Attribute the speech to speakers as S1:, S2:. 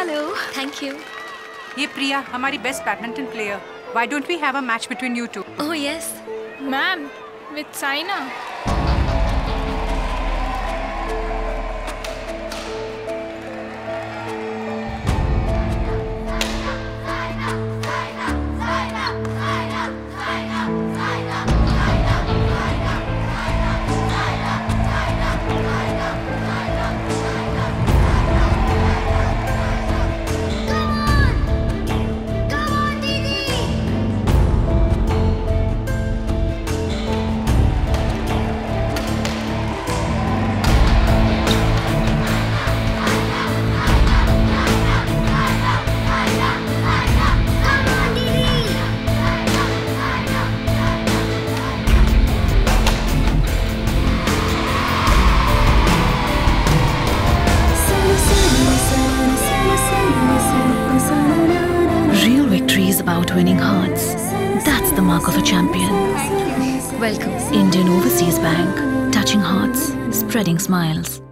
S1: Hello. Thank you.
S2: ये प्रिया हमारी best badminton player. Why don't we have a match between you two?
S1: Oh yes.
S3: Ma'am, with Saina.
S4: Real victory is about winning hearts. That's the mark of a champion.
S1: Welcome.
S4: Indian Overseas Bank. Touching hearts, spreading smiles.